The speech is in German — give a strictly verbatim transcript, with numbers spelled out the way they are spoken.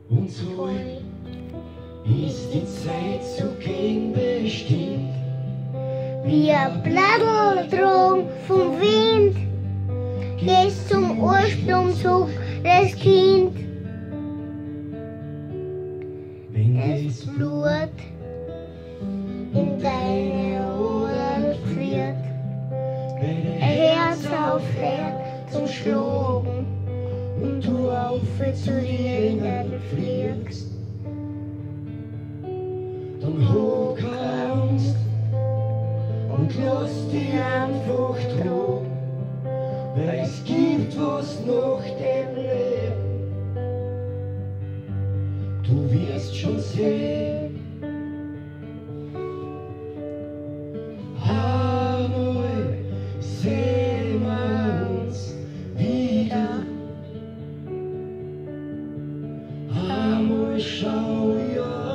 Und so ist die Zeit so gegen bestimmt, Wie ein Blättel drum vom Wind, gehst zum Ursprung zurück, das Kind. wenn Das das Blut in deine Ohren friert, bei ein Herz aufhört zum Schlagen und du auf zu den Engel fliegst. dann hab keine Angst und lass dich einfach tragen, weil es gibt was nach dem Leben. Du wirst schon sehen, einmal sehen wir uns wieder, einmal schau ich